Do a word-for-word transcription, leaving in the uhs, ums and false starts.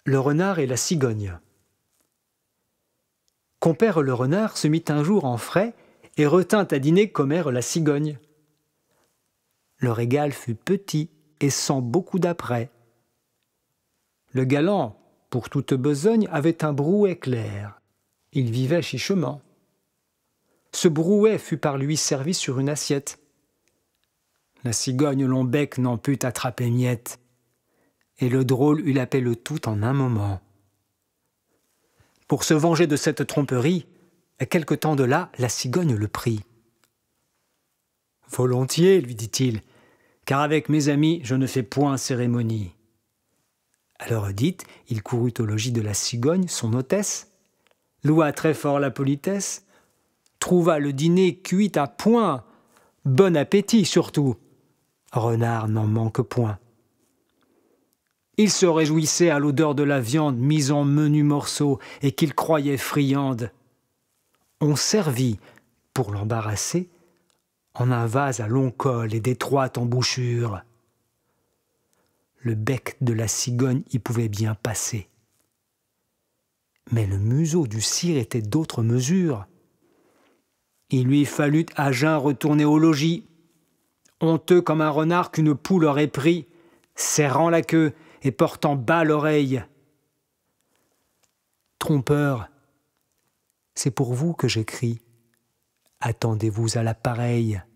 Le renard et la cigogne. Compère le renard se mit un jour en frais et retint à dîner commère la cigogne. Le régal fut petit et sans beaucoup d'apprêt. Le galant, pour toute besogne, avait un brouet clair. Il vivait chichement. Ce brouet fut par lui servi sur une assiette. La cigogne long bec n'en put attraper miette, et le drôle eut la paix le tout en un moment. Pour se venger de cette tromperie, quelque temps de là, la cigogne le prit. « Volontiers, lui dit-il, car avec mes amis, je ne fais point cérémonie. » À l'heure dite, il courut au logis de la cigogne, son hôtesse, loua très fort la politesse, trouva le dîner cuit à point, bon appétit surtout. Renard n'en manque point. Il se réjouissait à l'odeur de la viande mise en menus morceaux et qu'il croyait friande. On servit, pour l'embarrasser, en un vase à long col et d'étroite embouchure. Le bec de la cigogne y pouvait bien passer. Mais le museau du cire était d'autre mesure. Il lui fallut à jeun retourner au logis, honteux comme un renard qu'une poule aurait pris, serrant la queue et portant bas l'oreille. Trompeur, c'est pour vous que j'écris. Attendez-vous à l'appareil.